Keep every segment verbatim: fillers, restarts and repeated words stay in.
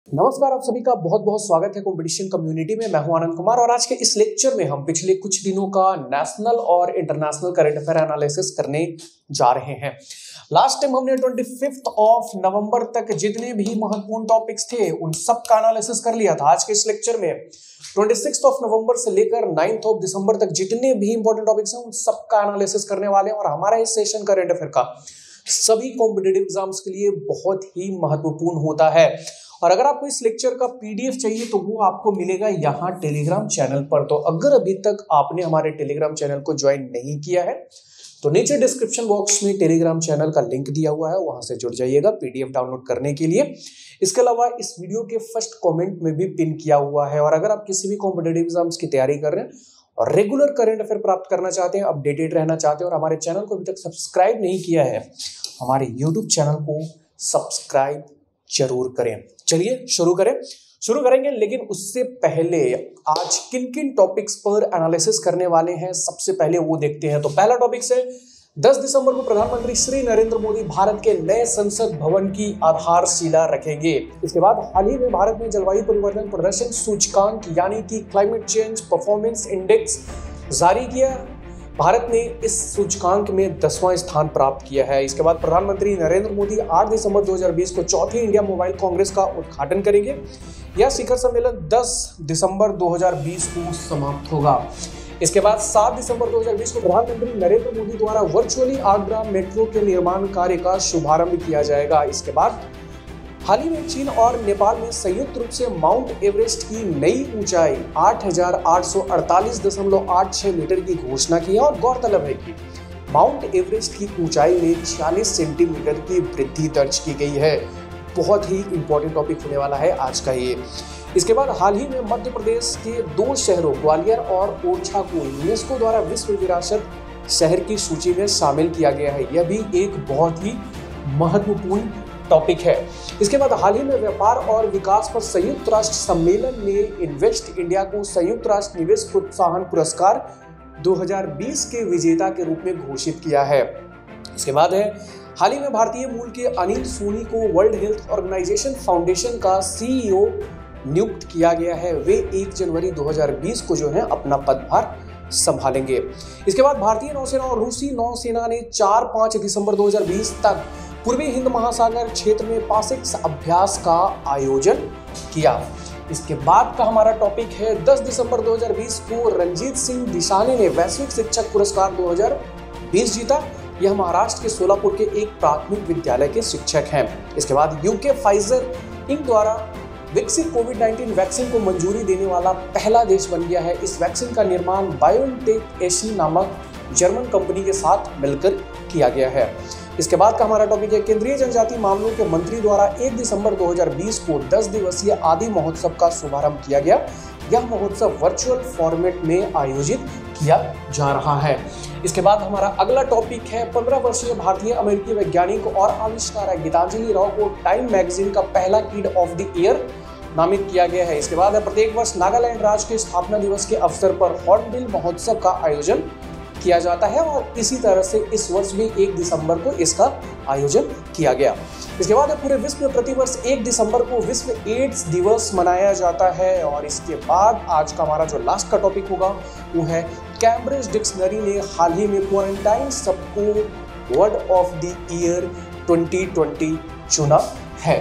नमस्कार, आप सभी का बहुत बहुत स्वागत है कंपटीशन कम्युनिटी में। मैं हूं आनंद कुमार और आज के इस लेक्चर में हम पिछले कुछ दिनों का नेशनल और इंटरनेशनल करंट अफेयर एनालिसिस करने जा रहे हैं। लास्ट टाइम हमने पच्चीस ऑफ नवंबर तक जितने भी महत्वपूर्ण टॉपिक्स थे उन सब का एनालिसिस कर लिया था। आज के इस लेक्चर में छब्बीस ऑफ नवंबर से लेकर नौ ऑफ दिसंबर तक जितने भी इंपॉर्टेंट टॉपिक्स हैं उन सब का एनालिसिस करने वाले हैं और हमारा इस सेशन करंट अफेयर का सभी कॉम्पिटिटिव एग्जाम्स के लिए बहुत ही महत्वपूर्ण होता है। और अगर आपको इस लेक्चर का पीडीएफ चाहिए तो वो आपको मिलेगा यहाँ टेलीग्राम चैनल पर। तो अगर अभी तक आपने हमारे टेलीग्राम चैनल को ज्वाइन नहीं किया है तो नीचे डिस्क्रिप्शन बॉक्स में टेलीग्राम चैनल का लिंक दिया हुआ है, वहां से जुड़ जाइएगा पीडीएफ डाउनलोड करने के लिए। इसके अलावा इस वीडियो के फर्स्ट कॉमेंट में भी पिन किया हुआ है। और अगर आप किसी भी कॉम्पिटिटिव एग्जाम्स की तैयारी कर रहे हैं और रेगुलर करंट अफेयर प्राप्त करना चाहते हैं, अपडेटेड रहना चाहते हैं और हमारे चैनल को अभी तक सब्सक्राइब नहीं किया है, हमारे यूट्यूब चैनल को सब्सक्राइब जरूर करें। चलिए शुरू करें शुरू करेंगे लेकिन उससे पहले आज किन किन टॉपिक्स पर एनालिसिस करने वाले हैं सबसे पहले वो देखते हैं। तो पहला टॉपिक है दस दिसंबर को प्रधानमंत्री श्री नरेंद्र मोदी भारत के नए संसद भवन की आधारशिला रखेंगे। इसके बाद हाल ही में भारत ने जलवायु परिवर्तन प्रदर्शन सूचकांक यानी कि क्लाइमेट चेंज परफॉर्मेंस इंडेक्स जारी किया। भारत ने इस सूचकांक में दसवां स्थान प्राप्त किया है। इसके बाद प्रधानमंत्री नरेंद्र मोदी आठ दिसंबर दो हज़ार बीस को चौथी इंडिया मोबाइल कांग्रेस का उद्घाटन करेंगे। यह शिखर सम्मेलन दस दिसंबर दो हज़ार बीस को समाप्त होगा। इसके बाद सात दिसंबर दो हज़ार बीस को प्रधानमंत्री नरेंद्र मोदी द्वारा वर्चुअली आगरा मेट्रो के निर्माण कार्य का शुभारंभ किया जाएगा। इसके बाद हाल ही में चीन और नेपाल में संयुक्त रूप से माउंट एवरेस्ट की नई ऊंचाई आठ हजार आठ सौ अड़तालीस दशमलव आठ छह मीटर की घोषणा की है। और गौरतलब है कि माउंट एवरेस्ट की ऊंचाई में छियालीस सेंटीमीटर की वृद्धि दर्ज की गई है। बहुत ही इंपॉर्टेंट टॉपिक होने वाला है आज का ये। इसके बाद हाल ही में मध्य प्रदेश के दो शहरों ग्वालियर और ओरछा को यूनेस्को द्वारा विश्व विरासत शहर की सूची में शामिल किया गया है। यह भी एक बहुत ही महत्वपूर्ण टॉपिक है। इसके बाद हाल ही में व्यापार और विकास पर संयुक्त राष्ट्र सम्मेलन ने इन्वेस्ट इंडिया को संयुक्त राष्ट्र निवेश प्रोत्साहन पुरस्कार दो हज़ार बीस के विजेता के रूप में घोषित किया है। इसके बाद है हाल ही में भारतीय मूल के अनिल सोनी को वर्ल्ड हेल्थ ऑर्गेनाइजेशन फाउंडेशन का सीईओ नियुक्त किया गया है। वे एक जनवरी दो हज़ार बीस को जो है अपना पदभार संभालेंगे। इसके बाद भारतीय नौसेना और रूसी नौसेना ने चार पाँच दिसंबर दो हज़ार बीस तक पूर्वी हिंद महासागर क्षेत्र में पासिक्स अभ्यास का आयोजन किया। इसके बाद का हमारा टॉपिक है दस दिसंबर दो हज़ार बीस को रणजीत सिंह दिशानी ने वैश्विक शिक्षक पुरस्कार दो हज़ार बीस जीता। यह महाराष्ट्र के सोलापुर के एक प्राथमिक विद्यालय के शिक्षक हैं। इसके बाद यूके फाइजर इंक द्वारा विकसित कोविड नाइन्टीन वैक्सीन को मंजूरी देने वाला पहला देश बन गया है। इस वैक्सीन का निर्माण बायोनटेक एसी नामक जर्मन कंपनी के साथ मिलकर किया गया है। इसके बाद का हमारा टॉपिक है केंद्रीय जनजातीय मामलों के मंत्री द्वारा एक दिसंबर दो हज़ार बीस को दस दिवसीय आदि महोत्सव का शुभारंभ किया गया। यह महोत्सव वर्चुअल फॉर्मेट में आयोजित किया जा रहा है। इसके बाद हमारा अगला टॉपिक है पंद्रह वर्षीय भारतीय अमेरिकी वैज्ञानिक और आविष्कारक गीतांजलि राव को टाइम मैगजीन का पहला किड ऑफ द ईयर नामित किया गया है। इसके बाद है प्रत्येक वर्ष नागालैंड राज्य के स्थापना दिवस के अवसर पर हॉर्नबिल महोत्सव का आयोजन किया जाता है और इसी तरह से इस वर्ष भी एक दिसंबर को इसका आयोजन किया गया। इसके बाद पूरे विश्व में प्रतिवर्ष एक दिसंबर को विश्व एड्स दिवस मनाया जाता है। और इसके बाद आज का हमारा जो लास्ट का टॉपिक होगा वो है कैम्ब्रिज डिक्शनरी ने हाल ही में क्वारंटाइन सबको word of the year twenty twenty चुना है।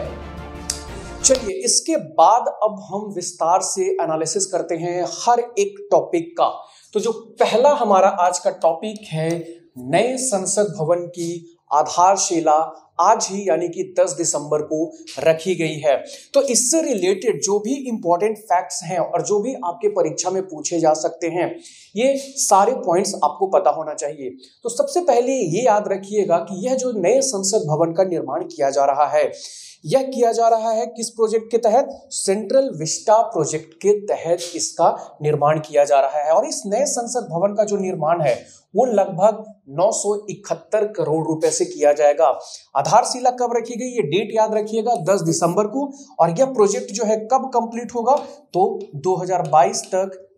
चलिए इसके बाद अब हम विस्तार से एनालिसिस करते हैं हर एक टॉपिक का। तो जो पहला हमारा आज का टॉपिक है नए संसद भवन की आधारशिला आज ही यानी कि दस दिसंबर को रखी गई है। तो इससे रिलेटेड जो भी इंपॉर्टेंट फैक्ट्स हैं और जो भी आपके परीक्षा में पूछे जा सकते हैं ये सारे पॉइंट्स आपको पता होना चाहिए। तो सबसे पहले ये याद रखिएगा कि यह जो नए संसद भवन का निर्माण किया जा रहा है यह किया जा रहा है किस प्रोजेक्ट के तहत? सेंट्रल विस्टा प्रोजेक्ट के तहत इसका निर्माण किया जा रहा है। और इस नए संसद भवन का जो निर्माण है वो लगभग नौ सौ इकहत्तर करोड़ रुपए से किया जाएगा। आधारशिला कब रखी गई ये डेट याद रखिएगा दस दिसंबर को। और यह प्रोजेक्ट जो है कब कंप्लीट होगा तो दो हज़ार बाईस तक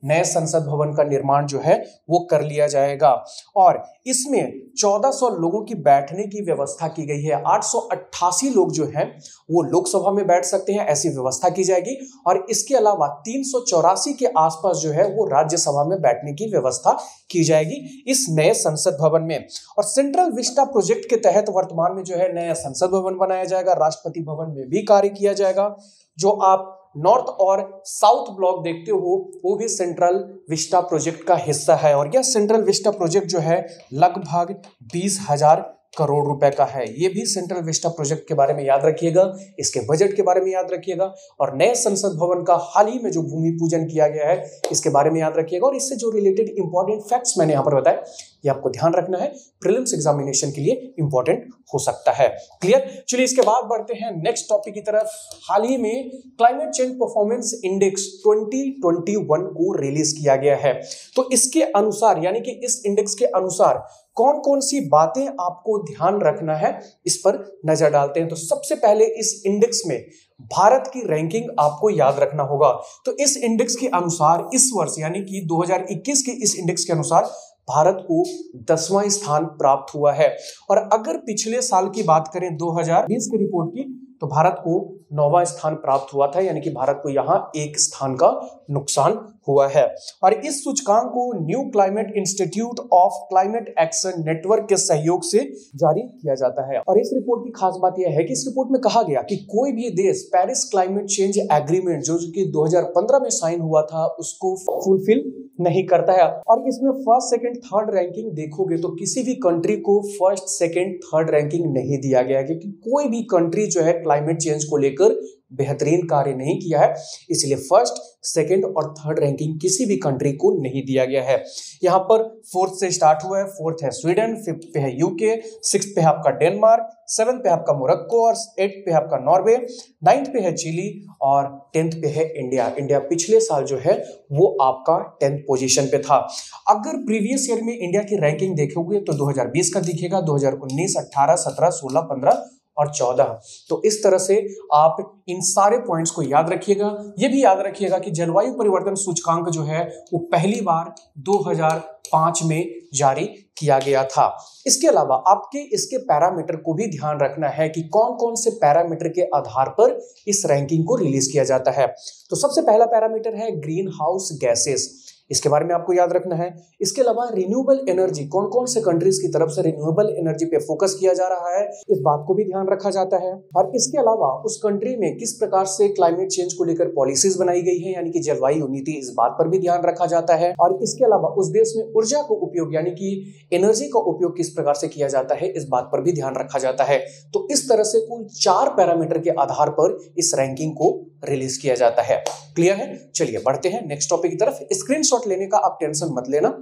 नए संसद भवन का निर्माण जो है वो कर लिया जाएगा और इसमें चौदह सौ लोगों की बैठने की व्यवस्था की गई है। आठ सौ अट्ठासी लोग जो हैं वो लोकसभा में बैठ सकते हैं, ऐसी व्यवस्था की जाएगी और इसके अलावा तीन सौ चौरासी के आसपास जो है वो राज्यसभा में बैठने की व्यवस्था की जाएगी इस नए संसद भवन में। और सेंट्रल विस्टा प्रोजेक्ट के तहत वर्तमान में जो है नया संसद भवन बनाया जाएगा, राष्ट्रपति भवन में भी कार्य किया जाएगा। जो आप नॉर्थ और साउथ ब्लॉक देखते हो वो भी सेंट्रल विस्टा प्रोजेक्ट का हिस्सा है और यह सेंट्रल विस्टा प्रोजेक्ट जो है लगभग बीस हजार करोड़ रुपए का है। ये भी सेंट्रल विस्टा प्रोजेक्ट के बारे में याद रखिएगा, इसके बजट के बारे में याद रखिएगा और नए संसद भवन का हाल ही में जो भूमि पूजन किया गया है इसके बारे में याद रखिएगा। और इससे जो रिलेटेड इंपॉर्टेंट फैक्ट्स मैंने यहाँ पर बताया ये आपको ध्यान रखना है, प्रीलिम्स एग्जामिनेशन के लिए इंपॉर्टेंट हो सकता है। क्लियर? चलिए इसके बाद बढ़ते हैं नेक्स्ट टॉपिक की तरफ। हाल ही में climate change performance index twenty twenty one को रिलीज किया गया है। तो इसके अनुसार यानी कि इस इंडेक्स के अनुसार कौन कौन सी बातें आपको ध्यान रखना है इस पर नजर डालते हैं। तो सबसे पहले इस इंडेक्स में भारत की रैंकिंग आपको याद रखना होगा। तो इस इंडेक्स के अनुसार इस वर्ष यानी कि दो हज़ार इक्कीस के इस इंडेक्स के अनुसार भारत को दसवां स्थान प्राप्त हुआ है और अगर पिछले साल की बात करें दो हज़ार बीस की रिपोर्ट की तो भारत को नौवां स्थान प्राप्त हुआ था, यानी कि भारत को यहाँ एक स्थान का नुकसान हुआ है। और इस सूचकांक को New Climate Institute of Climate Action Network के सहयोग से जारी किया जाता है। और इस रिपोर्ट की खास बात यह है कि इस रिपोर्ट में कहा गया कि कोई भी देश पेरिस क्लाइमेट चेंज एग्रीमेंट जो कि दो हज़ार पंद्रह में साइन हुआ था उसको फुलफिल नहीं करता है। और इसमें फर्स्ट सेकंड थर्ड रैंकिंग देखोगे तो किसी भी कंट्री को फर्स्ट सेकंड थर्ड रैंकिंग नहीं दिया गया, क्योंकि कोई भी कंट्री जो है क्लाइमेट चेंज को लेकर बेहतरीन कार्य नहीं किया है, इसलिए फर्स्ट सेकंड और थर्ड रैंकिंग किसी भी कंट्री को नहीं दिया गया है। यहाँ पर फोर्थ से स्टार्ट हुआ है, फोर्थ है स्वीडन, फिफ्थ पे है यूके, सिक्स पे है आपका डेनमार्क, सेवंथ पे आपका मोरक्को और एट पे है आपका नॉर्वे, नाइन्थ पे है चिली और टेंथ पे है इंडिया। इंडिया पिछले साल जो है वो आपका टेंथ पोजीशन पे था। अगर प्रीवियस ईयर में इंडिया की रैंकिंग देखोगे तो दो हज़ार बीस का दिखेगा, दो हज़ार उन्नीस, अठारह, सत्रह, सोलह, पंद्रह और चौदह। तो इस तरह से आप इन सारे पॉइंट्स को याद रखिएगा। ये भी याद रखिएगा कि जलवायु परिवर्तन सूचकांक जो है वो पहली बार दो हज़ार पाँच में जारी किया गया था। इसके अलावा आपके इसके पैरामीटर को भी ध्यान रखना है कि कौन कौन से पैरामीटर के आधार पर इस रैंकिंग को रिलीज किया जाता है। तो सबसे पहला पैरामीटर है ग्रीन हाउस गैसेस, इसके बारे में आपको याद रखना है। इसके अलावा रिन्यूएबल एनर्जी, कौन कौन से कंट्रीज की तरफ से रिन्यूएबल एनर्जी पे फोकस किया जा रहा है, इस बात को भी ध्यान रखा जाता है। और इसके अलावा उस कंट्री में किस प्रकार से क्लाइमेट चेंज को लेकर पॉलिसीज बनाई गई है, यानी कि जलवायु नीति, इस बात पर भी ध्यान रखा जाता है। और इसके अलावा उस देश में ऊर्जा को उपयोग यानी कि एनर्जी का उपयोग किस प्रकार से किया जाता है, इस बात पर भी ध्यान रखा जाता है। तो इस तरह से कुल चार पैरामीटर के आधार पर इस रैंकिंग को रिलीज किया जाता है। क्लियर है? चलिए बढ़ते हैं नेक्स्ट टॉपिक की तरफ। स्क्रीनशॉट लेने का आप टेंशन मत लेना,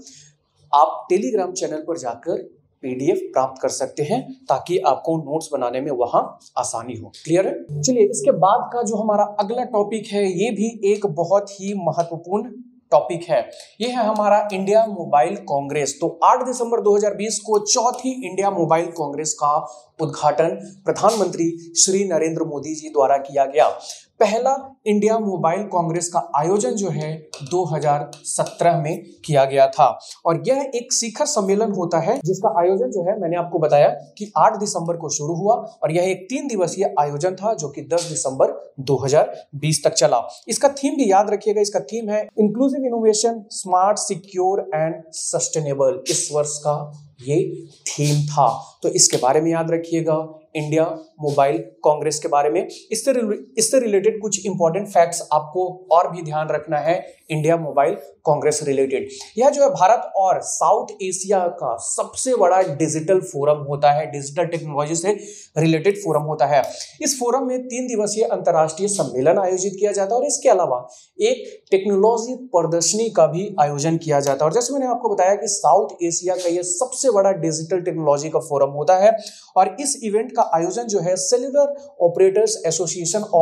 आप टेलीग्राम चैनल पर जाकर पीडीएफ प्राप्त कर सकते हैं ताकि आपको नोट्स बनाने में वहां आसानी हो। क्लियर है? चलिए इसके बाद का जो हमारा अगला टॉपिक है ये भी एक बहुत ही महत्वपूर्ण टॉपिक है। ये है हमारा इंडिया मोबाइल कांग्रेस। तो आठ दिसंबर दो हज़ार बीस को चौथी इंडिया मोबाइल कांग्रेस का उद्घाटन प्रधानमंत्री श्री नरेंद्र मोदी जी द्वारा किया गया। पहला इंडिया मोबाइल कांग्रेस का आयोजन जो है दो हज़ार सत्रह में किया गया था और यह एक शिखर सम्मेलन होता है जिसका आयोजन जो है मैंने आपको बताया कि आठ दिसंबर को शुरू हुआ और यह एक तीन दिवसीय आयोजन था जो कि दस दिसंबर दो हज़ार बीस तक चला। इसका थीम भी याद रखिएगा, इसका थीम है inclusive innovation, smart, secure and sustainable. इस वर्ष का ये थीम था, तो इसके बारे में याद रखिएगा इंडिया मोबाइल कांग्रेस के बारे में। इससे इससे रिलेटेड कुछ इंपॉर्टेंट फैक्ट्स आपको और भी ध्यान रखना है इंडिया मोबाइल कांग्रेस रिलेटेड। यह जो है भारत और साउथ एशिया का सबसे बड़ा डिजिटल फोरम होता है, डिजिटल टेक्नोलॉजी से रिलेटेड फोरम होता है। इस फोरम में तीन दिवसीय अंतर्राष्ट्रीय सम्मेलन आयोजित किया जाता है और इसके अलावा एक टेक्नोलॉजी प्रदर्शनी का भी आयोजन किया जाता है। और जैसे मैंने आपको बताया कि साउथ एशिया का यह सबसे बड़ा डिजिटल टेक्नोलॉजी का फोरम होता है और इस इवेंट का आयोजन जो है Cellular Operators Association of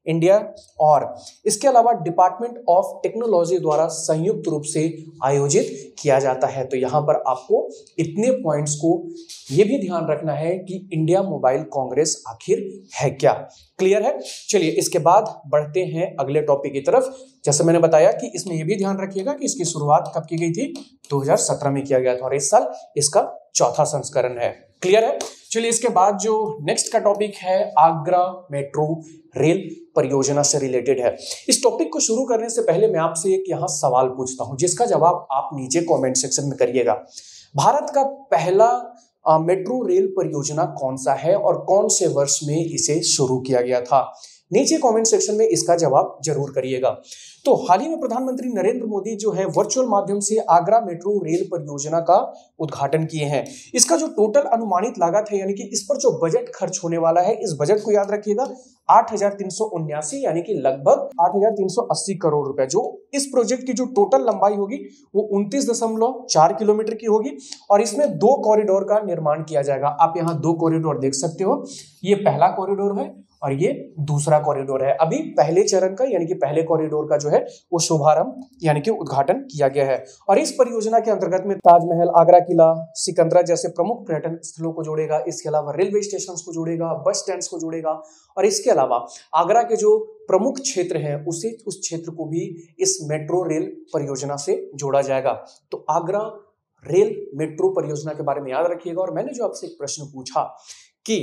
India और इसके अलावा डिपार्टमेंट ऑफ टेक्नोलॉजी द्वारा संयुक्त रूप से आयोजित किया जाता है। तो यहाँ पर आपको इतने पॉइंट्स को ये भी ध्यान रखना है कि इंडिया मोबाइल कांग्रेस आखिर है क्या। क्लियर है? चलिए इसके बाद बढ़ते हैं अगले टॉपिक की तरफ। जैसे मैंने बताया कि इसमें यह भी ध्यान रखिएगा कि इसकी शुरुआत कब की गई थी, दो हज़ार सत्रह में किया गया था और इस साल इसका चौथा संस्करण है। क्लियर है? चलिए इसके बाद जो नेक्स्ट का टॉपिक है आगरा मेट्रो रेल परियोजना से रिलेटेड है। इस टॉपिक को शुरू करने से पहले मैं आपसे एक यहाँ सवाल पूछता हूं जिसका जवाब आप नीचे कमेंट सेक्शन में करिएगा। भारत का पहला मेट्रो रेल परियोजना कौन सा है और कौन से वर्ष में इसे शुरू किया गया था? नीचे कमेंट सेक्शन में इसका जवाब जरूर करिएगा। तो हाल ही में प्रधानमंत्री नरेंद्र मोदी जो है वर्चुअल माध्यम से आगरा मेट्रो रेल परियोजना का उद्घाटन किए हैं। इसका जो टोटल अनुमानित लागत है यानी कि इस पर जो बजट खर्च होने वाला है, इस बजट को याद रखिएगा, आठ हजार तीन सौ उन्यासी यानी कि लगभग आठ हजार तीन सौ अस्सी करोड़ रुपए। जो इस प्रोजेक्ट की जो टोटल लंबाई होगी वो उनतीस दशमलव चार किलोमीटर की होगी और इसमें दो कॉरिडोर का निर्माण किया जाएगा। आप यहाँ दो कॉरिडोर देख सकते हो, ये पहला कॉरिडोर है और ये दूसरा कॉरिडोर है। अभी पहले चरण का यानी कि पहले कॉरिडोर का जो है वो शुभारंभ यानी कि उद्घाटन किया गया है और इस परियोजना के अंतर्गत में ताजमहल, आगरा किला, सिकंदरा जैसे प्रमुख पर्यटन स्थलों को जोड़ेगा। इसके अलावा रेलवे स्टेशन को जोड़ेगा, बस स्टैंड को जोड़ेगा और इसके अलावा आगरा के जो प्रमुख क्षेत्र है उसे उस क्षेत्र को भी इस मेट्रो रेल परियोजना से जोड़ा जाएगा। तो आगरा रेल मेट्रो परियोजना के बारे में याद रखिएगा। और मैंने जो आपसे एक प्रश्न पूछा कि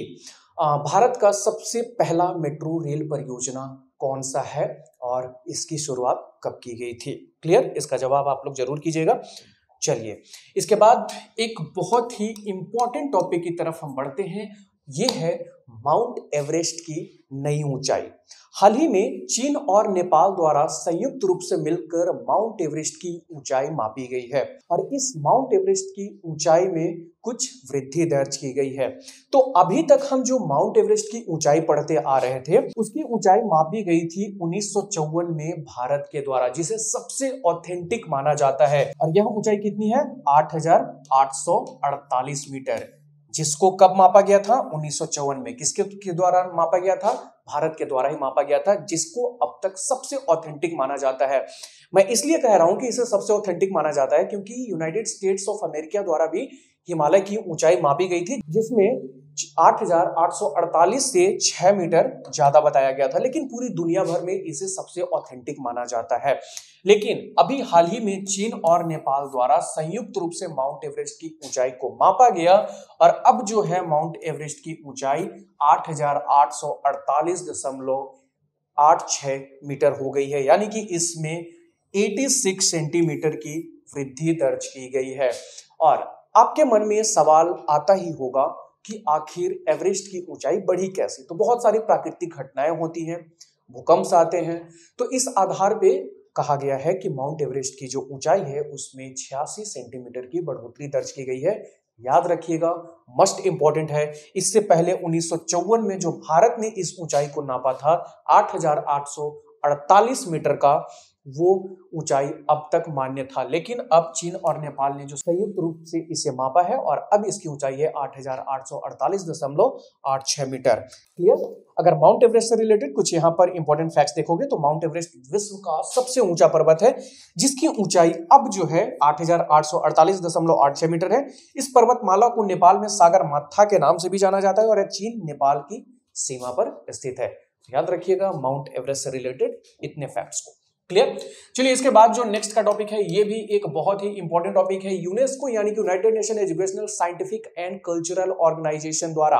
भारत का सबसे पहला मेट्रो रेल परियोजना कौन सा है और इसकी शुरुआत कब की गई थी? क्लियर? इसका जवाब आप लोग जरूर कीजिएगा। चलिए इसके बाद एक बहुत ही इंपॉर्टेंट टॉपिक की तरफ हम बढ़ते हैं। ये है माउंट एवरेस्ट की नई ऊंचाई। हाल ही में चीन और नेपाल द्वारा संयुक्त रूप से मिलकर माउंट एवरेस्ट की ऊंचाई मापी गई है और इस माउंट एवरेस्ट की ऊंचाई में कुछ वृद्धि दर्ज की गई है। तो अभी तक हम जो माउंट एवरेस्ट की ऊंचाई पढ़ते आ रहे थे उसकी ऊंचाई मापी गई थी उन्नीस सौ चौवन में भारत के द्वारा, जिसे सबसे ऑथेंटिक माना जाता है। और यह ऊंचाई कितनी है? आठ हजार आठ सौ अड़तालीस मीटर, जिसको कब मापा गया था? उन्नीस सौ चौवन में। किसके के द्वारा मापा गया था? भारत के द्वारा ही मापा गया था, जिसको अब तक सबसे ऑथेंटिक माना जाता है। मैं इसलिए कह रहा हूं कि इसे सबसे ऑथेंटिक माना जाता है क्योंकि यूनाइटेड स्टेट्स ऑफ अमेरिका द्वारा भी हिमालय की ऊंचाई मापी गई थी, जिसमें आठ हजार आठ सौ अड़तालीस से छह मीटर ज्यादा बताया गया था, लेकिन पूरी दुनिया भर में इसे सबसे ऑथेंटिक माना जाता है। लेकिन अभी हाल ही में चीन और नेपाल द्वारा संयुक्त रूप से माउंट एवरेस्ट की ऊंचाई को मापा गया और अब जो है माउंट एवरेस्ट की ऊंचाई आठ हजार आठ सौ अड़तालीस दशमलव आठ छह मीटर हो गई है, यानी कि इसमें छियासी सेंटीमीटर की वृद्धि दर्ज की गई है। और आपके मन में सवाल आता ही होगा कि आखिर एवरेस्ट की ऊंचाई बढ़ी कैसे? तो बहुत सारी प्राकृतिक घटनाएं होती हैं, भूकंप आते हैं, तो इस आधार पे कहा गया है कि माउंट एवरेस्ट की जो ऊंचाई है उसमें छियासी सेंटीमीटर की बढ़ोतरी दर्ज की गई है। याद रखिएगा, मस्ट इंपॉर्टेंट है। इससे पहले उन्नीस सौ चौवन में जो भारत ने इस ऊंचाई को नापा था आठ हजार आठ सौ अड़तालीस मीटर का, वो ऊंचाई अब तक मान्य था, लेकिन अब चीन और नेपाल ने जो संयुक्त रूप से इसे मापा है और अब इसकी ऊंचाई है आठ हजार आठ सौ अड़तालीस दशमलव आठ छह मीटर। क्लियर? अगर माउंट एवरेस्ट से रिलेटेड कुछ यहाँ पर इंपॉर्टेंट फैक्ट्स देखोगे तो माउंट एवरेस्ट विश्व का सबसे ऊंचा पर्वत है, जिसकी ऊंचाई अब जो है आठ हजार आठ सौ अड़तालीस दशमलव आठ छह मीटर है। इस पर्वतमाला को नेपाल में सागर माथा के नाम से भी जाना जाता है और चीन नेपाल की सीमा पर स्थित है। याद रखिएगा माउंट एवरेस्ट से रिलेटेड इतने फैक्ट्स को। क्लियर? चलिए इसके बाद जो नेक्स्ट का टॉपिक है ये भी एक बहुत ही इंपॉर्टेंट टॉपिक है। यूनेस्को यानी कि United Nation Educational, Scientific and Cultural Organization द्वारा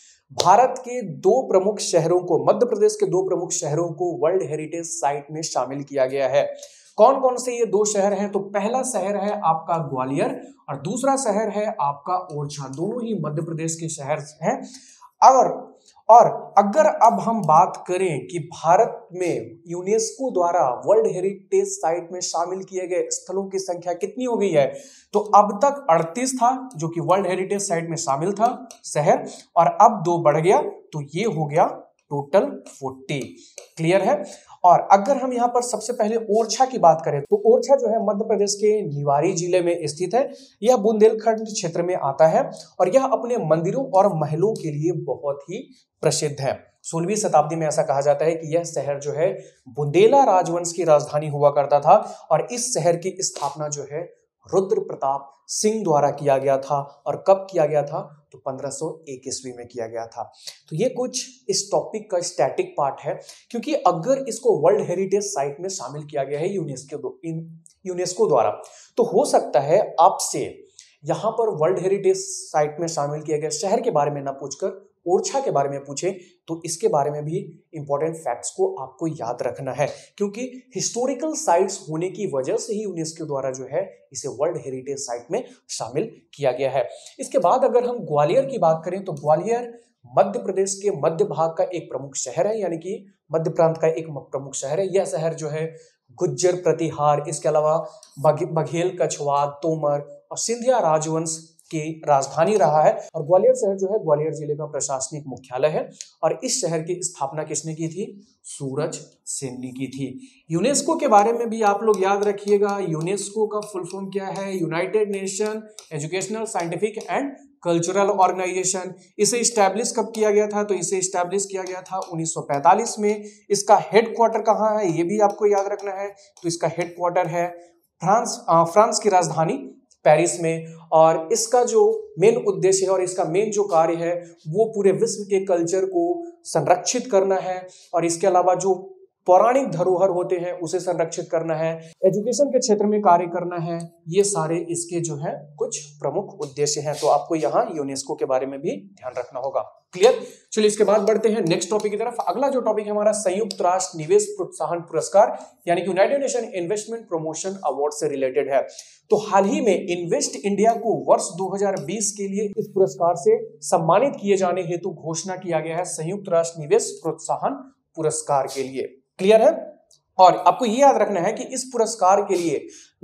भारत के दो प्रमुख शहरों को, मध्य प्रदेश के दो प्रमुख शहरों को वर्ल्ड हेरिटेज साइट में शामिल किया गया है। कौन कौन से ये दो शहर हैं? तो पहला शहर है आपका ग्वालियर और दूसरा शहर है आपका ओरछा। दोनों ही मध्य प्रदेश के शहर हैं। और और अगर अब हम बात करें कि भारत में यूनेस्को द्वारा वर्ल्ड हेरिटेज साइट में शामिल किए गए स्थलों की संख्या कितनी हो गई है, तो अब तक अड़तीस था जो कि वर्ल्ड हेरिटेज साइट में शामिल था शहर, और अब दो बढ़ गया तो ये हो गया टोटल चालीस। क्लियर है? और अगर हम यहाँ पर सबसे पहले ओरछा की बात करें तो ओरछा जो है मध्य प्रदेश के निवाड़ी जिले में स्थित है। यह बुंदेलखंड क्षेत्र में आता है और यह अपने मंदिरों और महलों के लिए बहुत ही प्रसिद्ध है। सोलहवीं शताब्दी में ऐसा कहा जाता है कि यह शहर जो है बुंदेला राजवंश की राजधानी हुआ करता था और इस शहर की स्थापना जो है रुद्र प्रताप सिंह द्वारा किया गया था। और कब किया गया था? तो पंद्रह सौ एक ईस्वी में किया गया था। तो ये कुछ इस टॉपिक का स्टैटिक पार्ट है, क्योंकि अगर इसको वर्ल्ड हेरिटेज साइट में शामिल किया गया है यूनेस्को यूनेस्को द्वारा, तो हो सकता है आपसे यहाँ पर वर्ल्ड हेरिटेज साइट में शामिल किए गए शहर के बारे में ना पूछकर ओरछा के बारे में पूछे, तो इसके बारे में भी इंपॉर्टेंट फैक्ट्स को आपको याद रखना है, क्योंकि हिस्टोरिकल साइट्स होने की वजह से ही यूनेस्को द्वारा जो है इसे वर्ल्ड हेरिटेज साइट में शामिल किया गया है। इसके बाद अगर हम ग्वालियर की बात करें, तो ग्वालियर मध्य प्रदेश के मध्य भाग का एक प्रमुख शहर है, यानी कि मध्य प्रांत का एक प्रमुख शहर है। यह शहर जो है गुज्जर, प्रतिहार, इसके अलावा बघेल, कछवार, तोमर और सिंधिया राजवंश की राजधानी रहा है। और ग्वालियर शहर जो है ग्वालियर जिले का प्रशासनिक मुख्यालय है। और इस शहर की स्थापना किसने की थी? सूरज सेन ने की थी। यूनेस्को के बारे में भी आप लोग याद रखिएगा। यूनेस्को का फुल फॉर्म क्या है? United Nation Educational, Scientific and Cultural Organization. इसे स्टैब्लिश कब किया गया था? तो इसे स्टैब्लिश किया गया था उन्नीस सौ पैंतालीस में। इसका हेडक्वार्टर कहाँ है? ये भी आपको याद रखना है। तो इसका हेडक्वार्टर है फ्रांस फ्रांस की राजधानी पेरिस में। और इसका जो मेन उद्देश्य है और इसका मेन जो कार्य है वो पूरे विश्व के कल्चर को संरक्षित करना है, और इसके अलावा जो पौराणिक धरोहर होते हैं उसे संरक्षित करना है, एजुकेशन के क्षेत्र में कार्य करना है। ये सारे इसके जो है कुछ प्रमुख उद्देश्य हैं। तो आपको यहाँ यूनेस्को के बारे में भी ध्यान रखना होगा। क्लियर? चलिए इसके बाद बढ़ते हैं नेक्स्ट टॉपिक की तरफ। अगला जो टॉपिक है हमारा संयुक्त राष्ट्र निवेश प्रोत्साहन पुरस्कार, यानी कि United Nation Investment Promotion Award से रिलेटेड है। तो हाल ही में इन्वेस्ट इंडिया को वर्ष दो हज़ार बीस के लिए इस पुरस्कार से सम्मानित किए जाने हेतु घोषणा किया गया है, संयुक्त राष्ट्र निवेश प्रोत्साहन पुरस्कार के लिए। क्लियर है? और आपको ये याद रखना है कि इस पुरस्कार के लिए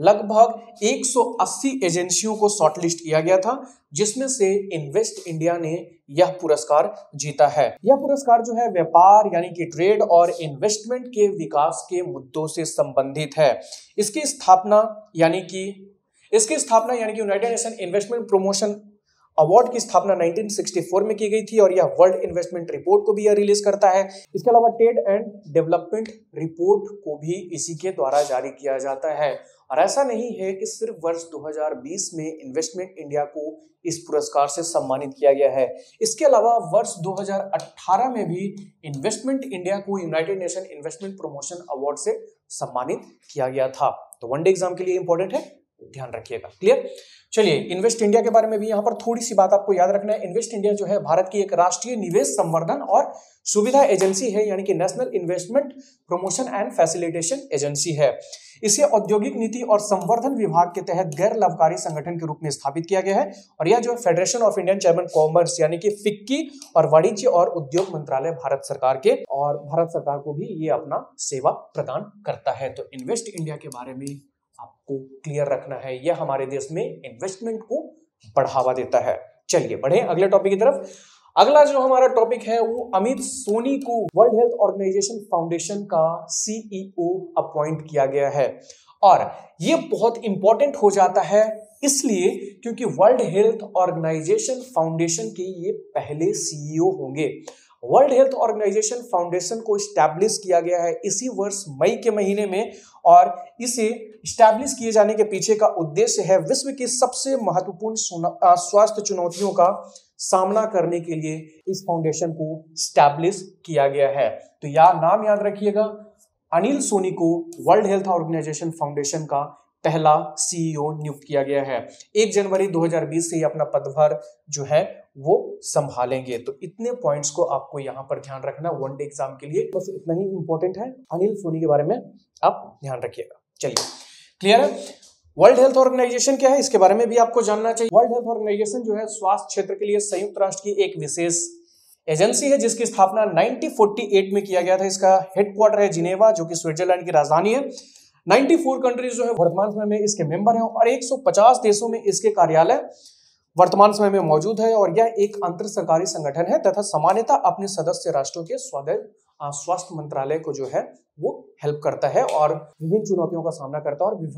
लगभग एक सौ अस्सी एजेंसियों को शॉर्टलिस्ट किया गया था, जिसमें से इन्वेस्ट इंडिया ने यह पुरस्कार जीता है। यह पुरस्कार जो है व्यापार यानी कि ट्रेड और इन्वेस्टमेंट के विकास के मुद्दों से संबंधित है। इसकी स्थापना यानी कि इसकी स्थापना यानी कि United Nation Investment Promotion Award की स्थापना उन्नीस सौ चौंसठ में की गई थी, और यह वर्ल्ड इन्वेस्टमेंट रिपोर्ट को भी यह रिलीज करता है। इसके अलावा ट्रेड एंड डेवलपमेंट रिपोर्ट को भी इसी के द्वारा जारी किया जाता है। और ऐसा नहीं है कि सिर्फ वर्ष दो हज़ार बीस में इन्वेस्टमेंट इंडिया को इस पुरस्कार से सम्मानित किया गया है, इसके अलावा वर्ष दो हज़ार अठारह में भी इन्वेस्टमेंट इंडिया को United Nation Investment Promotion Award से सम्मानित किया गया था। तो वनडे एग्जाम के लिए इंपॉर्टेंट है, ध्यान रखिएगा। क्लियर? चलिए इन्वेस्ट इंडिया के बारे में भी यहाँ पर थोड़ी सी बात आपको याद रखना है। इन्वेस्ट इंडिया जो है भारत की एक राष्ट्रीय निवेश संवर्धन और सुविधा एजेंसी है, यानी कि National Investment Promotion and Facilitation Agency है। इसे औद्योगिक नीति और संवर्धन विभाग के तहत गैर लाभकारी संगठन के रूप में स्थापित किया गया है, और यह जो Federation of Indian Chamber Commerce यानी कि फिक्की और वाणिज्य और उद्योग मंत्रालय भारत सरकार के और भारत सरकार को भी ये अपना सेवा प्रदान करता है। तो इन्वेस्ट इंडिया के बारे में आपको क्लियर रखना है, यह हमारे देश में इन्वेस्टमेंट को बढ़ावा देता है। चलिए बढ़े अगले टॉपिक की तरफ। अगला जो हमारा टॉपिक है वो अमित सोनी को वर्ल्ड हेल्थ ऑर्गेनाइजेशन फाउंडेशन का सीईओ अपॉइंट किया गया है, और ये बहुत इंपॉर्टेंट हो जाता है इसलिए क्योंकि वर्ल्ड हेल्थ ऑर्गेनाइजेशन फाउंडेशन के ये पहले सीईओ होंगे। वर्ल्ड हेल्थ ऑर्गेनाइजेशन फाउंडेशन को स्टैब्लिश किया गया है इसी वर्ष मई के महीने में, और इसे स्टैब्लिश किए जाने के पीछे का उद्देश्य है विश्व की सबसे महत्वपूर्ण स्वास्थ्य चुनौतियों का सामना करने के लिए इस फाउंडेशन को स्टैब्लिश किया गया है। तो यार नाम याद रखिएगा, अनिल सोनी को वर्ल्ड हेल्थ ऑर्गेनाइजेशन फाउंडेशन का पहला सीईओ नियुक्त किया गया है। एक जनवरी दो हज़ार बीस से ही अपना पदभार जो है वो संभालेंगे। तो इतने पॉइंट्स को आपको यहाँ पर ध्यान रखना वनडे एग्जाम के लिए, बस इतना ही इंपॉर्टेंट है। अनिल सोनी के बारे में आप ध्यान रखिएगा। चलिए क्लियर है? वर्ल्ड हेल्थ ऑर्गेनाइजेशन क्या है इसके बारे में भी आपको जानना चाहिए। वर्ल्ड हेल्थ ऑर्गेनाइजेशन जो है स्वास्थ्य क्षेत्र के लिए संयुक्त राष्ट्र की एक विशेष एजेंसी है, जिसकी स्थापना उन्नीस सौ अड़तालीस में किया गया था। इसका हेडक्वार्टर है जिनेवा, जो कि स्विट्जरलैंड की राजधानी है। चौरानवे कंट्रीज जो है वर्तमान समय में इसके मेंबर हैं, और एक सौ पचास देशों में इसके कार्यालय वर्तमान समय में मौजूद है, और यह एक अंतर सरकारी संगठन है तथा सामान्यतः अपने सदस्य राष्ट्रों के स्वास्थ्य मंत्रालय को जो है वो हेल्प करता है और विभिन्न चुनौतियों का सामना करता है और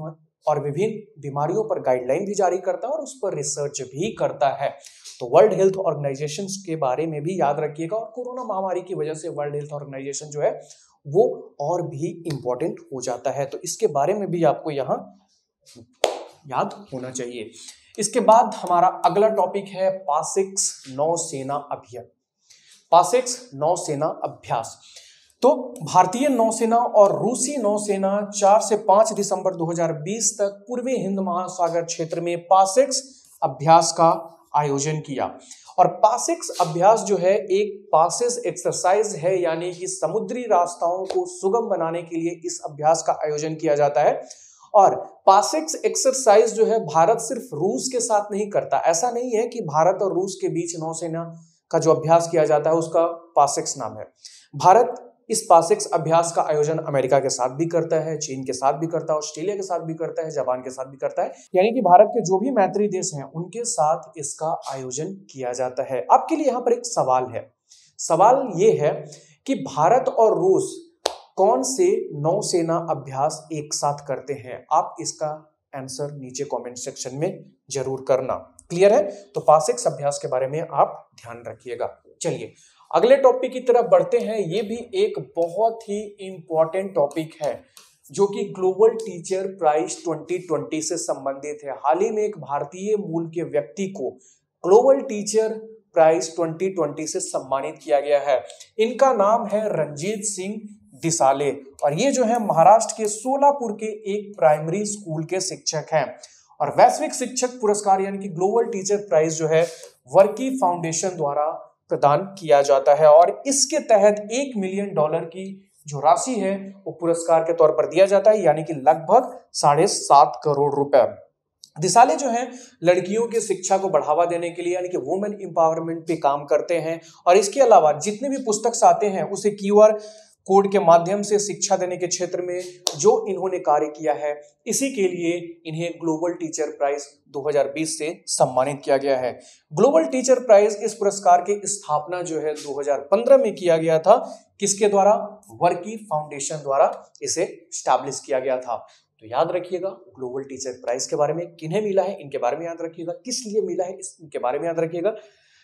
और विभिन्न बीमारियों पर गाइडलाइन भी जारी करता है और उस पर रिसर्च भी करता है। तो वर्ल्ड हेल्थ ऑर्गेनाइजेशन के बारे में भी याद रखिएगा, और कोरोना महामारी की वजह से वर्ल्ड हेल्थ ऑर्गेनाइजेशन जो है वो और भी इंपॉर्टेंट हो जाता है, तो इसके बारे में भी आपको यहाँ याद होना चाहिए। इसके बाद हमारा अगला टॉपिक है पासिक्स नौसेना अभियान। पासिक्स नौसेना अभ्यास। तो भारतीय नौसेना और रूसी नौसेना चार से पाँच दिसंबर दो हज़ार बीस तक पूर्वी हिंद महासागर क्षेत्र में पासिक्स अभ्यास का आयोजन किया। और पासिक्स अभ्यास जो है एक पासेस एक्सरसाइज है, यानी कि समुद्री रास्ताओं को सुगम बनाने के लिए इस अभ्यास का आयोजन किया जाता है। और पासिक्स एक्सरसाइज जो है भारत सिर्फ रूस के साथ नहीं करता। ऐसा नहीं है कि भारत और रूस के बीच नौसेना का जो अभ्यास किया जाता है उसका पासिक्स नाम है। भारत इस पासिक्स अभ्यास का आयोजन अमेरिका के साथ भी करता है, चीन के साथ भी करता है, ऑस्ट्रेलिया के साथ भी करता है, जापान के साथ भी करता है, यानी कि भारत के जो भी मैत्री देश हैं उनके साथ इसका आयोजन किया जाता है। आपके लिए यहाँ पर एक सवाल है। सवाल ये है कि भारत और रूस कौन से नौसेना अभ्यास एक साथ करते हैं? आप इसका आंसर नीचे कमेंट सेक्शन में जरूर करना। क्लियर है? तो पासिक्स अभ्यास के बारे में आप ध्यान रखिएगा। चलिए अगले टॉपिक की तरफ बढ़ते हैं। ये भी एक बहुत ही इंपॉर्टेंट टॉपिक है जो कि ग्लोबल टीचर प्राइज दो हज़ार बीस से संबंधित है। हाल ही में एक भारतीय मूल के व्यक्ति को ग्लोबल टीचर प्राइज दो हज़ार बीस से सम्मानित किया गया है। इनका नाम है रंजीत सिंह दिसाले, और ये जो है महाराष्ट्र के सोलापुर के एक प्राइमरी स्कूल के शिक्षक हैं। और वैश्विक शिक्षक पुरस्कार यानी कि ग्लोबल टीचर प्राइज जो है वर्की फाउंडेशन द्वारा प्रदान किया जाता है, और इसके तहत एक मिलियन डॉलर की जो राशि है वो पुरस्कार के तौर पर दिया जाता है, यानी कि लगभग साढ़े सात करोड़ रुपए। दिसाले जो है लड़कियों की शिक्षा को बढ़ावा देने के लिए यानी कि वुमेन एम्पावरमेंट पे काम करते हैं, और इसके अलावा जितने भी पुस्तक आते हैं उसे क्यूआर कोड के माध्यम से शिक्षा देने के क्षेत्र में जो इन्होंने कार्य किया है, इसी के लिए इन्हें ग्लोबल टीचर प्राइज दो हज़ार बीस से सम्मानित किया गया है। ग्लोबल टीचर प्राइज इस पुरस्कार की स्थापना जो है दो हज़ार पंद्रह में किया गया था। किसके द्वारा? वर्की फाउंडेशन द्वारा इसे स्टैब्लिश किया गया था। तो याद रखिएगा ग्लोबल टीचर प्राइज के बारे में, किन्हें मिला है इनके बारे में याद रखिएगा, किस लिए मिला है इनके बारे में याद रखिएगा,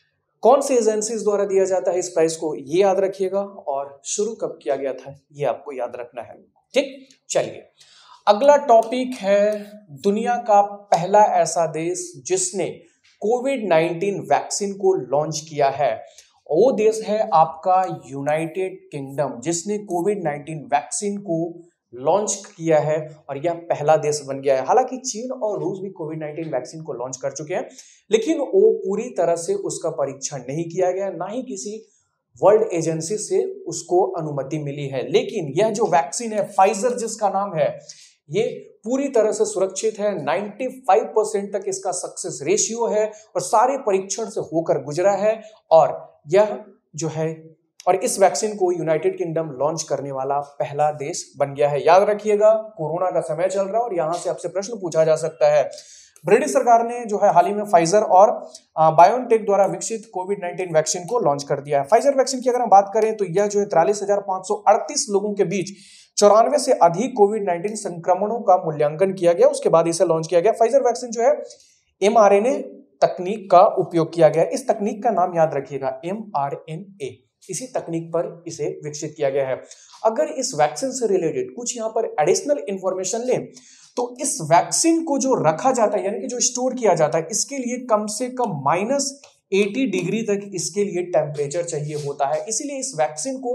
कौन सी एजेंसीज द्वारा दिया जाता है इस प्राइज को ये याद रखिएगा, और शुरू कब किया गया था ये आपको याद रखना है। ठीक, चलिए अगला टॉपिक है दुनिया का पहला ऐसा देश जिसने कोविड नाइन्टीन वैक्सीन को लॉन्च किया है। वो देश है आपका यूनाइटेड किंगडम, जिसने कोविड नाइन्टीन वैक्सीन को लॉन्च किया है, और यह पहला देश बन गया है। हालांकि चीन और रूस भी कोविड नाइन्टीन वैक्सीन को लॉन्च कर चुके हैं, लेकिन वो पूरी तरह से उसका परीक्षण नहीं किया गया, ना ही किसी वर्ल्ड एजेंसी से उसको अनुमति मिली है। लेकिन यह जो वैक्सीन है फाइजर जिसका नाम है, ये पूरी तरह से सुरक्षित है। पचानवे परसेंट तक इसका सक्सेस रेशियो है और सारे परीक्षण से होकर गुजरा है, और यह जो है और इस वैक्सीन को यूनाइटेड किंगडम लॉन्च करने वाला पहला देश बन गया है। याद रखिएगा कोरोना का समय चल रहा है और यहां से आपसे प्रश्न पूछा जा सकता है। ब्रिटिश सरकार ने जो है हाल ही में फाइजर और बायोनटेक द्वारा विकसित कोविड नाइन्टीन वैक्सीन को लॉन्च कर दिया है। फाइजर वैक्सीन की अगर हम बात करें तो यह जो है तिरालीस हजार पांच सौ अड़तीस लोगों के बीच चौरानवे से अधिक कोविड नाइन्टीन संक्रमणों का मूल्यांकन किया गया, उसके बाद इसे लॉन्च किया गया। फाइजर वैक्सीन जो है एमआरएनए तकनीक का उपयोग किया गया। इस तकनीक का नाम याद रखिएगा एमआरएनए, इसी तकनीक पर इसे विकसित किया गया है। अगर इस वैक्सीन से रिलेटेड कुछ यहाँ पर एडिशनल इंफॉर्मेशन लें तो इस वैक्सीन को जो रखा जाता है यानी कि जो स्टोर किया जाता है, इसके लिए कम से कम माइनस एटी डिग्री तक इसके लिए टेम्परेचर चाहिए होता है। इसीलिए इस वैक्सीन को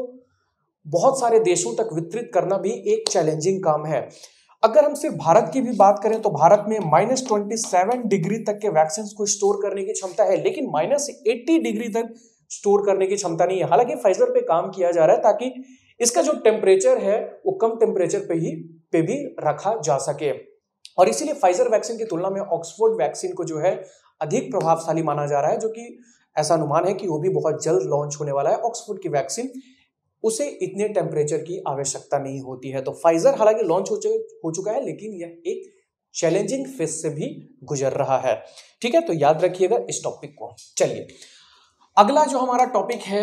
बहुत सारे देशों तक वितरित करना भी एक चैलेंजिंग काम है। अगर हम सिर्फ भारत की भी बात करें तो भारत में माइनस ट्वेंटी सेवन डिग्री तक के वैक्सीन को स्टोर करने की क्षमता है, लेकिन माइनस एट्टी डिग्री तक स्टोर करने की क्षमता नहीं है। हालांकि फाइजर पे काम किया जा रहा है ताकि इसका जो टेम्परेचर है वो कम टेम्परेचर पे ही पे भी रखा जा सके, और इसीलिए फाइजर वैक्सीन की तुलना में ऑक्सफोर्ड वैक्सीन को जो है अधिक प्रभावशाली माना जा रहा है, जो कि ऐसा अनुमान है कि वो भी बहुत जल्द लॉन्च होने वाला है। ऑक्सफोर्ड की वैक्सीन उसे इतने टेम्परेचर की आवश्यकता नहीं होती है। तो फाइजर हालांकि लॉन्च हो, हो चुका है, लेकिन यह एक चैलेंजिंग फेज से भी गुजर रहा है। ठीक है, तो याद रखिएगा इस टॉपिक को। चलिए अगला जो हमारा टॉपिक है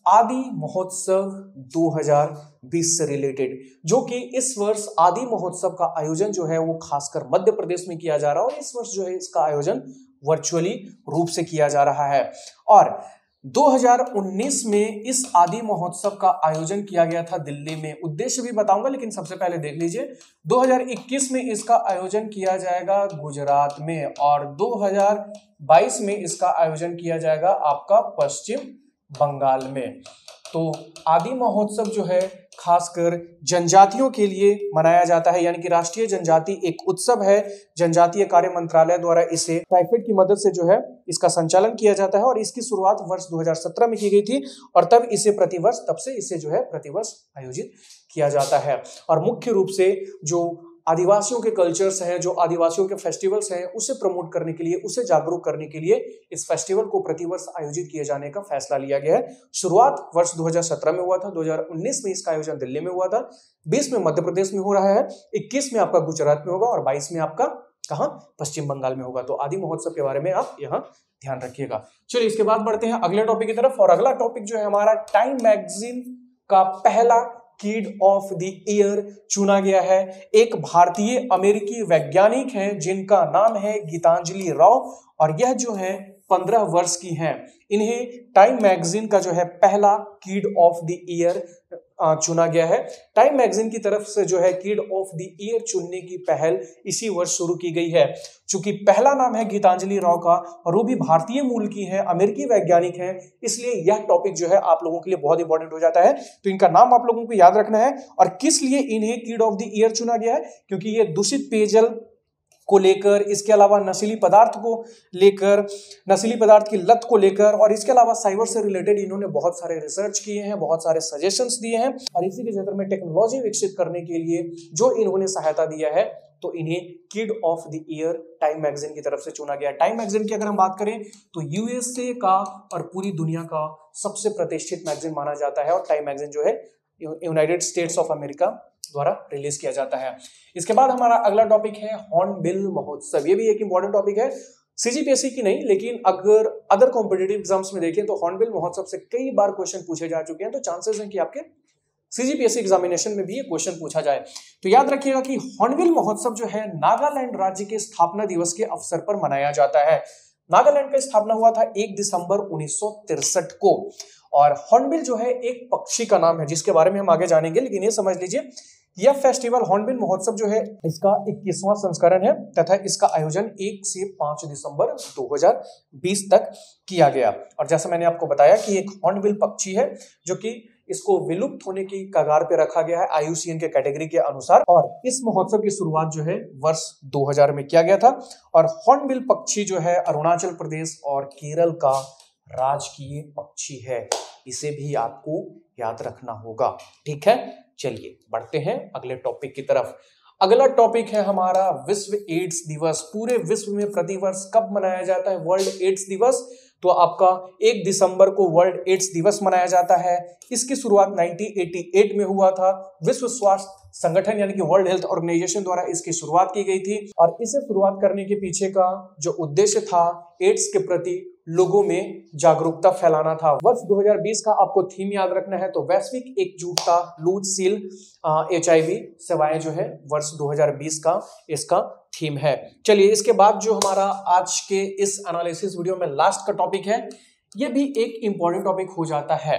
आदि महोत्सव दो हज़ार बीस से रिलेटेड, जो कि इस वर्ष आदि महोत्सव का आयोजन जो है वो खासकर मध्य प्रदेश में किया जा रहा है और इस वर्ष जो है इसका आयोजन वर्चुअली रूप से किया जा रहा है। और दो हज़ार उन्नीस में इस आदि महोत्सव का आयोजन किया गया था दिल्ली में। उद्देश्य भी बताऊंगा, लेकिन सबसे पहले देख लीजिए दो हज़ार इक्कीस में इसका आयोजन किया जाएगा गुजरात में और दो हज़ार बाईस में इसका आयोजन किया जाएगा आपका पश्चिम बंगाल में। तो आदि महोत्सव जो है खासकर जनजातियों के लिए मनाया जाता है, यानी कि राष्ट्रीय जनजाति एक उत्सव है। जनजातीय कार्य मंत्रालय द्वारा इसे टाइफेड की मदद से जो है इसका संचालन किया जाता है और इसकी शुरुआत वर्ष दो हज़ार सत्रह में की गई थी और तब इसे प्रतिवर्ष तब से इसे जो है प्रतिवर्ष आयोजित किया जाता है। और मुख्य रूप से जो आदिवासियों के कल्चर्स हैं, जो आदिवासियों के फेस्टिवल्स हैं, उसे प्रमोट करने के लिए, उसे जागरूक करने के लिए इस फेस्टिवल को प्रतिवर्ष आयोजित किए जाने का फैसला लिया गया है। शुरुआत वर्ष दो हज़ार सत्रह में हुआ था, दो हज़ार उन्नीस में इसका आयोजन दिल्ली में हुआ था, बीस में मध्य प्रदेश में हो रहा है, इक्कीस में आपका गुजरात में होगा और बाईस में आपका कहां, पश्चिम बंगाल में होगा। तो आदि महोत्सव के बारे में आप यहाँ ध्यान रखिएगा। चलिए इसके बाद बढ़ते हैं अगले टॉपिक की तरफ और अगला टॉपिक जो है हमारा टाइम मैगजीन का पहला किड ऑफ द ईयर चुना गया है। एक भारतीय अमेरिकी वैज्ञानिक हैं जिनका नाम है गीतांजलि राव और यह जो है पंद्रह वर्ष की हैं। इन्हें टाइम मैगजीन का जो है पहला किड ऑफ द ईयर चुना गया है। टाइम मैगजीन की तरफ से जो है किड ऑफ द ईयर चुनने की पहल इसी वर्ष शुरू की गई है। चूंकि पहला नाम है गीतांजलि राव का और वो भी भारतीय मूल की है, अमेरिकी वैज्ञानिक हैं, इसलिए यह टॉपिक जो है आप लोगों के लिए बहुत इंपॉर्टेंट हो जाता है। तो इनका नाम आप लोगों को याद रखना है। और किस लिए इन्हें किड ऑफ द ईयर चुना गया है? क्योंकि ये दूषित पेयजल को लेकर, इसके अलावा नशीली पदार्थ को लेकर, नशीली पदार्थ की लत को लेकर और इसके अलावा साइबर से रिलेटेड इन्होंने बहुत सारे रिसर्च किए हैं, बहुत सारे सजेशंस दिए हैं और इसी के क्षेत्र में टेक्नोलॉजी विकसित करने के लिए जो इन्होंने सहायता दिया है, तो इन्हें kid of the year Time magazine की तरफ से चुना गया। टाइम मैगजीन की अगर हम बात करें तो यूएसए का और पूरी दुनिया का सबसे प्रतिष्ठित मैगजीन माना जाता है और टाइम मैगजीन जो है यूनाइटेड स्टेट्स ऑफ अमेरिका द्वारा रिलीज किया जाता है। इसके बाद हमारा अगला टॉपिक है हॉर्नबिल महोत्सव। ये भी एक इंपॉर्टेंट टॉपिक है, सीजीपीएससी की नहीं लेकिन अगर अदर कॉम्पिटिटिव एग्जाम्स में देखें तो हॉर्नबिल महोत्सव से कई बार क्वेश्चन पूछे जा चुके हैं, तो चांसेस हैं कि आपके सीजीपीएससी एग्जामिनेशन में भी ये क्वेश्चन पूछा जाए। तो याद रखिएगा कि हॉर्नबिल महोत्सव जो है नागालैंड राज्य के स्थापना दिवस के अवसर पर मनाया जाता है। नागालैंड का स्थापना हुआ था एक दिसंबर उन्नीस सौ तिरसठ को और हॉर्नबिल जो है एक पक्षी का नाम है जिसके बारे में हम आगे जानेंगे, लेकिन ये समझ लीजिए यह फेस्टिवल हॉर्नबिल महोत्सव जो है इसका इक्कीसवां संस्करण है तथा इसका आयोजन एक से पाँच दिसंबर दो हज़ार बीस तक किया गया। और जैसा मैंने आपको बताया कि एक हॉर्नबिल पक्षी है जो कि इसको विलुप्त होने की कगार पे रखा गया है आई यू सी एन के कैटेगरी के अनुसार और इस महोत्सव की शुरुआत जो है वर्ष दो हज़ार में किया गया था। और हॉर्नबिल पक्षी जो है अरुणाचल प्रदेश और केरल का राजकीय पक्षी है, इसे भी आपको याद रखना होगा। ठीक है, चलिए बढ़ते हैं अगले टॉपिक की तरफ। अगला टॉपिक है हमारा विश्व एड्स दिवस। पूरे विश्व में प्रतिवर्ष कब मनाया जाता है वर्ल्ड एड्स दिवस? तो आपका एक दिसंबर को वर्ल्ड एड्स दिवस मनाया जाता है। इसकी शुरुआत उन्नीस सौ अट्ठासी में हुआ था। विश्व स्वास्थ्य संगठन यानी कि वर्ल्ड हेल्थ ऑर्गेनाइजेशन द्वारा इसकी शुरुआत की गई थी और इसे शुरुआत करने के पीछे का जो उद्देश्य था एड्स के प्रति लोगों में जागरूकता फैलाना था। वर्ष दो हज़ार बीस का आपको थीम याद रखना है, तो वैश्विक एकजुटता लूटसील एचआईवी सेवाएं जो है वर्ष दो हज़ार बीस का इसका थीम है। चलिए इसके बाद जो हमारा आज के इस एनालिसिस वीडियो में लास्ट का टॉपिक है, ये भी एक इंपॉर्टेंट टॉपिक हो जाता है।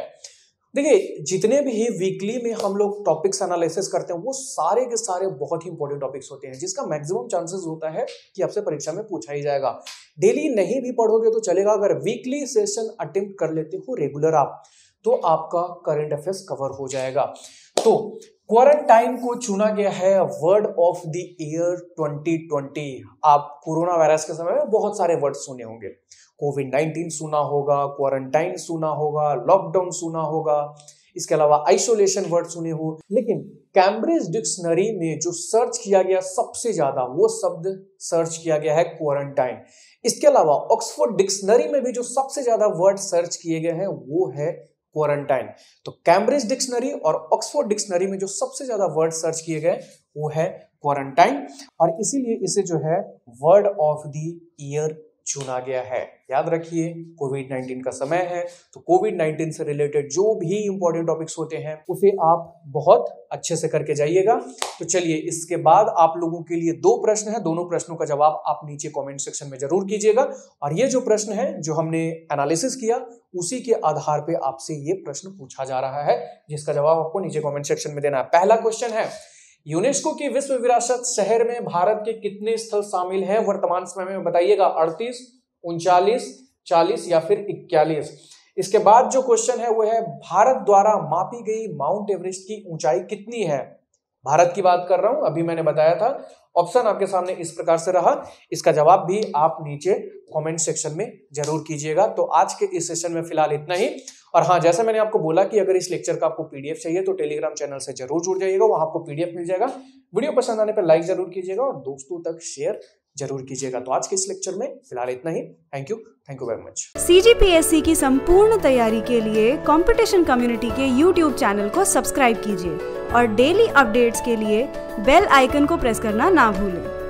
देखिए जितने भी वीकली में हम लोग टॉपिक्स एनालिसिस करते हैं वो सारे के सारे बहुत ही इंपॉर्टेंट टॉपिक्स होते हैं जिसका मैक्सिमम चांसेस होता है कि आपसे परीक्षा में पूछा ही जाएगा। डेली नहीं भी पढ़ोगे तो चलेगा, अगर वीकली सेशन अटेम्प्ट कर लेते हो रेगुलर आप, तो आपका करंट अफेयर्स कवर हो जाएगा। तो क्वारंटाइन को चुना गया है word of the year twenty twenty. आप कोरोना वायरस के समय में बहुत सारे वर्ड सुने होंगे, कोविड नाइनटीन सुना होगा, क्वारंटाइन सुना होगा, लॉकडाउन सुना होगा, इसके अलावा आइसोलेशन वर्ड सुने हो, लेकिन कैम्ब्रिज डिक्शनरी में जो सर्च किया गया सबसे ज्यादा वो शब्द सर्च किया गया है क्वारंटाइन। इसके अलावा ऑक्सफोर्ड डिक्शनरी में भी जो सबसे ज्यादा वर्ड सर्च किए गए हैं वो है क्वारंटाइन। तो कैम्ब्रिज डिक्शनरी और ऑक्सफोर्ड डिक्शनरी में जो सबसे ज्यादा वर्ड सर्च किए गए वो है क्वारंटाइन और इसीलिए इसे जो है वर्ड ऑफ द ईयर चुना गया है। याद रखिए कोविड नाइन्टीन का समय है, तो कोविड नाइन्टीन से रिलेटेड जो भी इंपॉर्टेंट टॉपिक्स होते हैं उसे आप बहुत अच्छे से करके जाइएगा। तो चलिए, इसके बाद आप लोगों के लिए दो प्रश्न हैं, दोनों प्रश्नों का जवाब आप नीचे कमेंट सेक्शन में जरूर कीजिएगा। और ये जो प्रश्न है जो हमने एनालिसिस किया उसी के आधार पे आपसे ये प्रश्न पूछा जा रहा है, जिसका जवाब आपको नीचे कमेंट सेक्शन में देना है। पहला क्वेश्चन है, यूनेस्को की विश्व विरासत शहर में भारत के कितने स्थल शामिल हैं वर्तमान समय में? बताइएगा, अड़तीस, उनचालीस, चालीस या फिर इक्यालीस। इसके बाद जो क्वेश्चन है वो है, भारत द्वारा मापी गई माउंट एवरेस्ट की ऊंचाई कितनी है? भारत की बात कर रहा हूं, अभी मैंने बताया था। ऑप्शन आपके सामने इस प्रकार से रहा, इसका जवाब भी आप नीचे कमेंट सेक्शन में जरूर कीजिएगा। तो आज के इस सेशन में फिलहाल इतना ही। और हाँ, जैसे मैंने आपको बोला कि अगर इस लेक्चर का आपको पीडीएफ चाहिए तो टेलीग्राम चैनल से जरूर जुड़ जाइएगा, वहां आपको पीडीएफ मिल जाएगा। वीडियो पसंद आने पर लाइक जरूर कीजिएगा और दोस्तों तक शेयर जरूर कीजिएगा। तो आज के इस लेक्चर में फिलहाल इतना ही। Thank you thank you very much. CGPSC की संपूर्ण तैयारी के लिए कंपटीशन कम्युनिटी के यूट्यूब चैनल को सब्सक्राइब कीजिए और डेली अपडेट्स के लिए बेल आइकन को प्रेस करना ना भूलें।